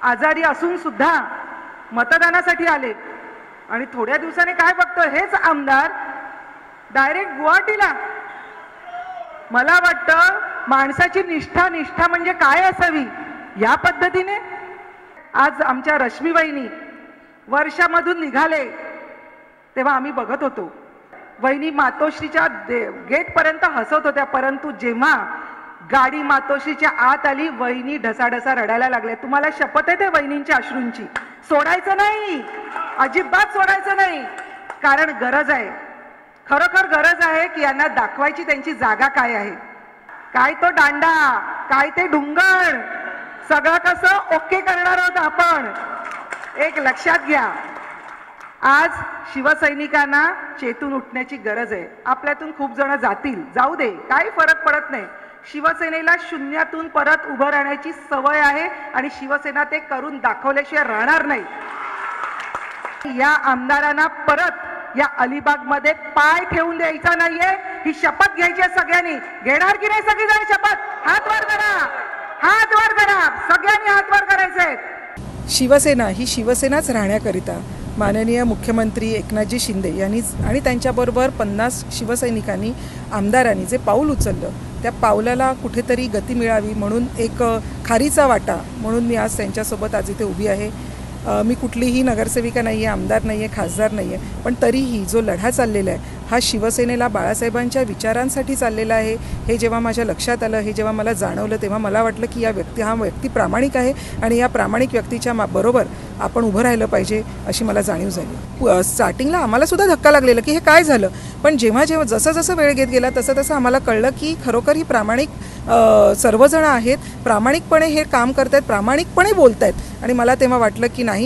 आजारी असून सुद्धा मतदानासाठी आले आणि थोड्या दिवसाने काय बघतो हेच आमदार डायरेक्ट गुवाहाटीला। मला वाटतं माणसाची निष्ठा म्हणजे काय असावी या पद्धतीने आज आमच्या रश्मी वहिनी वर्षामधून निघाले तेव्हा आम्ही बघत होतो। वहिनी मातोश्रीच्या गेट पर्यंत हसत होत्या, परंतु जेव्हा गाडी मातोश्रीच्या आत आली वहिनी ढसाढसा रडायला लागल्या। तुम्हाला शपथ आहे ते वहिनींच्या अश्रूंची, सोडायचं नाही, अजिबात सोडायचं नाही, कारण गरज आहे, खरोखर गरज आहे की यांना दाखवायची त्यांची जागा काय आहे। काय तो दांडा, काय ते ढुंगण, सगळं कसं ओके करणार आहोत आपण, एक लक्षात घ्या। आज शिवसैनिकांना चेतून उठण्याची गरज आहे। आपल्यातून खूप जण जातील, जाऊ दे, काही फरक पडत नाही। शिवसेनेला शून्यातून परत उभं राहण्याची सवय आहे आणि शिवसेना ते करून दाखवल्याशिवाय राहणार नाही। या आमदारांना परत या अलिबाग मध्ये पाय ठेवून द्यायचा नाहीये, ही शपथ घ्यायची आहे सगळ्यांनी। घेणार की नाही सगळेजण शपथ? हात वर करा, हात वर करा, सगळ्यांनी हात वर करायचे। शिवसेना ही शिवसेनाच राहण्याकरिता माननीय मुख्यमंत्री एकनाथजी शिंदे यांनी आणि त्यांच्याबरोबर 50 शिवसैनिकांनी आमदारांनी जे पाऊल उचललं त्या पावलाला कुठेतरी गती मिळावी म्हणून एक खारीचा वाटा म्हणून मी आज त्यांच्यासोबत आज इथे उभी आहे। मी कुठलीही नगरसेविका नाही आहे, आमदार नाही आहे, खासदार नाही आहे, पण तरीही जो लढा चाललेला आहे हा शिवसेनेला बाळासाहेबांच्या विचारांसाठी चाललेला आहे। हे जेव्हा माझ्या लक्षात आलं, हे जेव्हा मला जाणवलं, तेव्हा मला वाटलं की हा व्यक्ती प्रामाणिक आहे आणि या प्रामाणिक व्यक्तीच्या बरोबर आपण उभं राहिलं पाहिजे अशी मला जाणीव झाली। स्टार्टिंगला आम्हाला सुद्धा धक्का लागलेला की हे काय झालं, पण जेव्हा जसं वेळ घेत गेला तसं आम्हाला कळलं की खरोखर ही प्रामाणिक सर्वजण आहेत, प्रामाणिकपणे हे काम करतायत, प्रामाणिकपणे बोलतायत आणि मला तेव्हा वाटलं की नाही,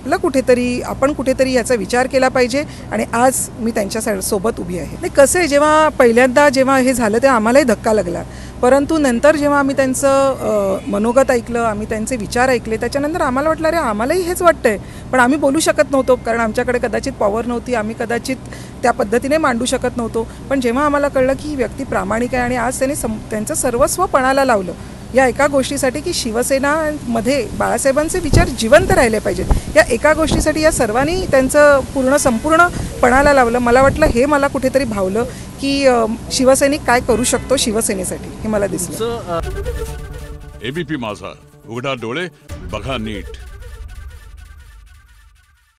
आपण कुठेतरी याचा विचार केला पाहिजे आणि आज मी त्यांच्या सोबत उभी आहे। नाही कसं आहे, जेव्हा पहिल्यांदा जेव्हा हे झालं तेव्हा आम्हालाही धक्का लागला, परंतु नंतर जेव्हा आम्ही त्यांचं मनोगत ऐकलं, आम्ही त्यांचे विचार ऐकले, त्याच्यानंतर आम्हाला वाटलं अरे आम्हालाही हेच वाटतंय, पण आम्ही बोलू शकत नव्हतो कारण आमच्याकडे कदाचित पॉवर नव्हती, आम्ही कदाचित त्या पद्धतीने मांडू शकत नव्हतो। पण जेव्हा आम्हाला कळलं की ही व्यक्ती प्रामाणिक आहे आणि आज त्यांनी त्यांचं सर्वस्व पणाला लावलं या एका गोष्टीसाठी की शिवसेनामध्ये बाळासाहेबांचे विचार जिवंत राहिले पाहिजेत, या एका गोष्टीसाठी या सर्वांनी त्यांचं संपूर्ण पणाला लावलं। मला वाटलं हे मला कुठेतरी भावलं की शिवसैनिक काय करू शकतो शिवसेनेसाठी, हे मला दिसलं। एबीपी माझा, उघडा डोळे बघा नीट।